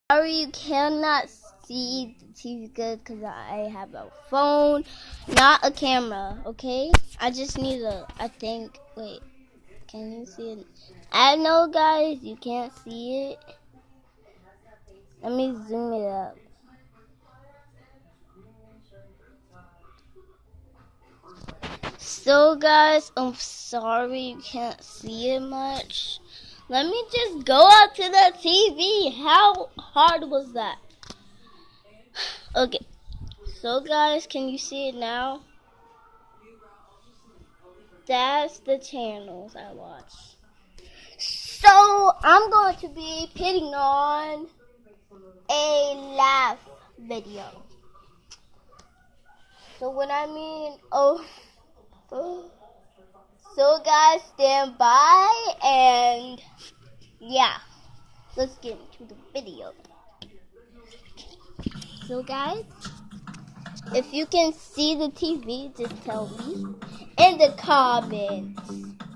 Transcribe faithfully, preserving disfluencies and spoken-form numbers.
Sorry, you cannot see the T V good because I have a phone, not a camera, okay? I just need a, I think, wait, can you see it? I know, guys, you can't see it. Let me zoom it up. So, guys, I'm sorry you can't see it much. Let me just go out to the T V. How hard was that? Okay. So, guys, can you see it now? That's the channels I watch. So, I'm going to be putting on a laugh video. So, when I mean, oh, oh. So, guys, stand by, and yeah, let's get into the video. So, guys, if you can see the T V, just tell me in the comments.